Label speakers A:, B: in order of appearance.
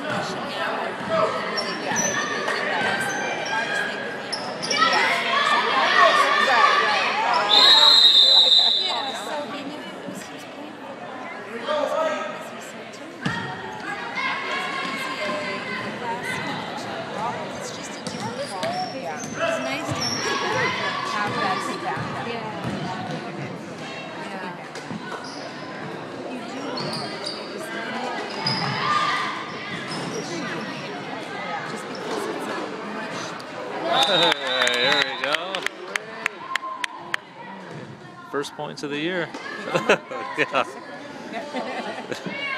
A: There we go. First points of the year. Yeah.